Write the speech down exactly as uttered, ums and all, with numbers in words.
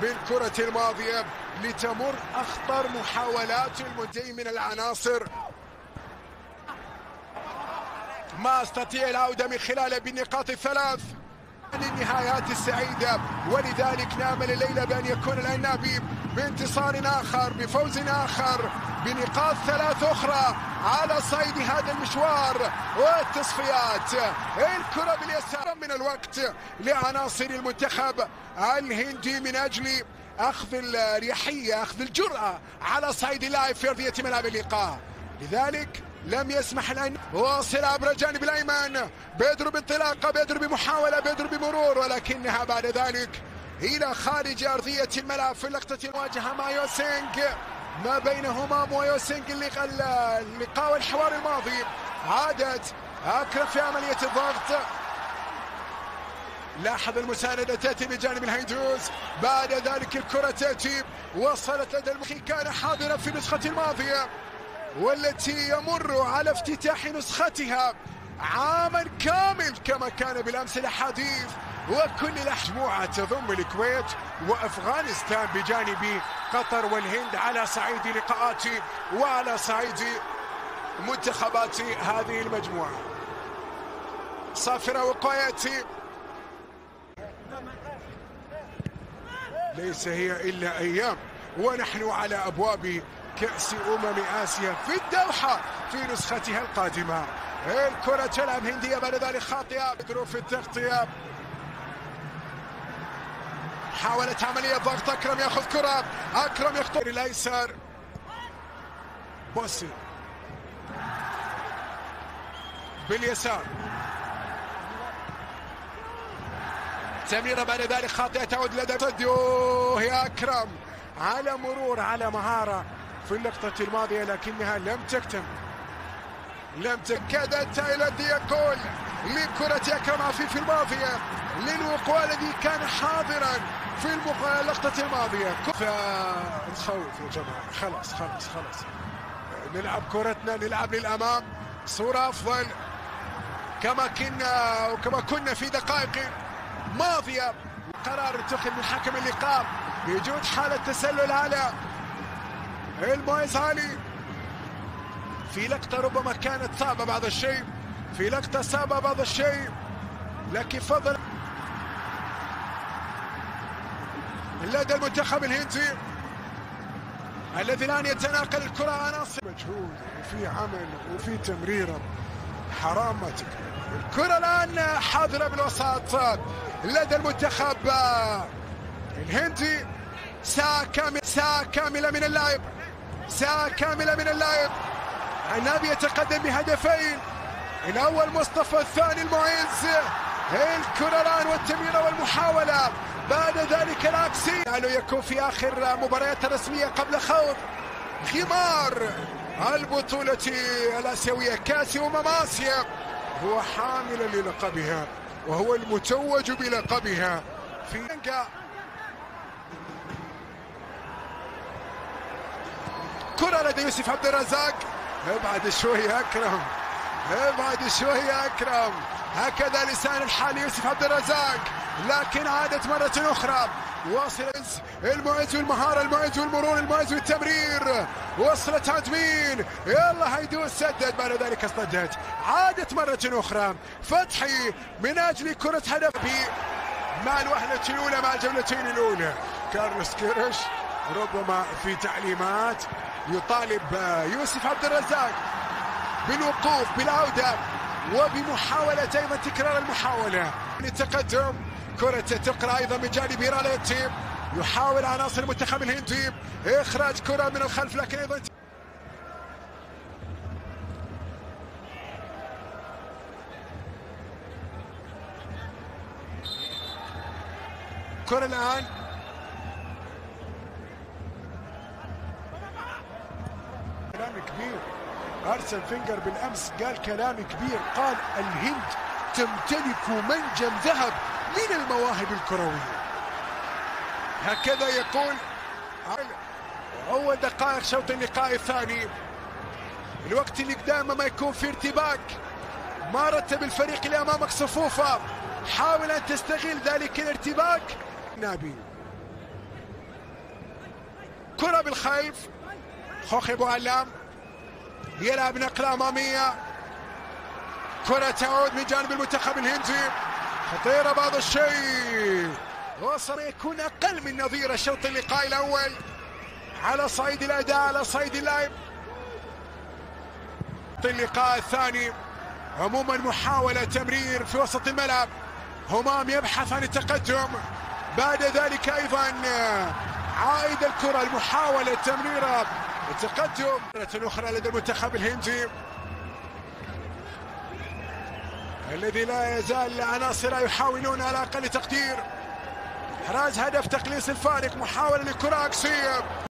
بالكرة الماضية لتمر أخطر محاولات المنتهي من العناصر. ما استطيع العودة من خلاله بالنقاط الثلاث للنهايات السعيدة، ولذلك نامل الليلة بأن يكون العنابي بانتصار آخر، بفوز آخر، بنقاط ثلاث أخرى على صعيد هذا المشوار والتصفيات. الكرة باليسار من الوقت لعناصر المنتخب الهندي من أجل أخذ الريحية، أخذ الجرأة على صعيد اللاعب في أرضية ملعب اللقاء، لذلك لم يسمح الآن. واصل عبر الجانب الأيمن، بيدرو بانطلاقة، بيدرو بمحاولة، بيدرو بمرور، ولكنها بعد ذلك إلى خارج أرضية الملعب في اللقطة المواجهة مع يوسينغ، ما بينهما ويوسينغ اللقاء والحوار الماضي. عادت أكرم في عملية الضغط، لاحظ المساندة تأتي بجانب الهيدوز، بعد ذلك الكرة تأتي، وصلت لدى المخي، كان حاضرا في النسخة الماضية والتي يمر على افتتاح نسختها عاما كامل كما كان بالأمس الأحاديث، وكل مجموعة تضم الكويت وأفغانستان بجانب قطر والهند على صعيد لقاءات وعلى صعيد منتخبات هذه المجموعة. صافرة وقايتي ليس هي إلا أيام ونحن على أبواب كأس أمم آسيا في الدوحة في نسختها القادمة. الكرة تلعب هندية بعد ذلك خاطئة، ظروف التغطية، حاولت عملية ضغط، أكرم يأخذ كرة، أكرم يخطر الأيسر، بوسي باليسار، تمريرة بعد ذلك خاطئة تعود لدى صديوه يا أكرم على مرور، على مهارة في اللقطة الماضية، لكنها لم تكتمل، لم تكادت الذي يقول لكرة أكرم عفيف الماضية للوقوع الذي كان حاضرا في اللقطة الماضية. نخوف يا جماعة، خلاص خلاص خلاص نلعب كرتنا، نلعب للأمام، صورة أفضل كما كنا وكما كنا في دقائق ماضية. قرار اتخذ من حكم اللقاء بوجود حالة تسلل على المعز علي في لقطة ربما كانت صعبة بعض الشيء، في لقطة صعبة بعض الشيء، لكن فضل لدى المنتخب الهندي الذي الآن يتناقل الكرة عناصر مجهود وفي عمل وفي تمريرة، حرام ما تكره. الكرة الآن حاضرة بالوسط لدى المنتخب الهندي، ساعة كاملة، ساعة كاملة من اللعب، ساعة كاملة من اللعب. عنابي يتقدم بهدفين، الأول مصطفى، الثاني المعز. الكرة الآن والتمريرة والمحاولة بعد ذلك العكسي، لعله يكون في آخر مباريات الرسمية قبل خوض غمار البطولة الآسيوية كأس أمم آسيا. هو حامل للقبها وهو المتوج بلقبها في كرة لدى يوسف عبد الرزاق، ابعد شوي يا أكرم، ابعد شوي يا أكرم، هكذا لسان الحال يوسف عبد الرزاق، لكن عادت مرة أخرى، واصل المعز والمهارة، المعز والمرور، المعز والتمرير، وصلت عند مين؟ يلا هيدوس، سدد، بعد ذلك اصطدت، عادت مرة أخرى فتحي من أجل كرة هدف مع الوهلة الأولى، مع الجولتين الأولى. كارلوس كيرش ربما في تعليمات يطالب يوسف عبد الرزاق بالوقوف، بالعودة، وبمحاولة أيضا تكرار المحاولة للتقدم. كرة تقرأ أيضا من جانب هيراليتي، يحاول عناصر المنتخب الهندي إخراج كرة من الخلف، لكن أيضا كرة الآن كلام كبير. أرسل فينجر بالأمس قال كلام كبير، قال الهند تمتلك منجم ذهب من المواهب الكروية، هكذا يقول. أول دقائق شوط اللقاء الثاني، الوقت اللي قدامه ما يكون في ارتباك، ما رتب الفريق اللي أمامك صفوفه، حاول أن تستغل ذلك الارتباك. نابي الكرة بالخلف. خوخي بوعلام يلعب نقلة أمامية، كرة تعود من جانب المنتخب الهندي، خطيرة بعض الشيء، وصل يكون أقل من نظير الشوط اللقاء الأول على صعيد الأداء، على صعيد اللعب. اللقاء الثاني عموما محاولة تمرير في وسط الملعب، همام يبحث عن التقدم، بعد ذلك أيضا عائد الكرة المحاولة تمريرها التقدم مرة أخرى لدى المنتخب الهندي الذي لا يزال عناصر يحاولون على أقل تقدير إحراز هدف تقليص الفارق. محاولة لكرة عكسية.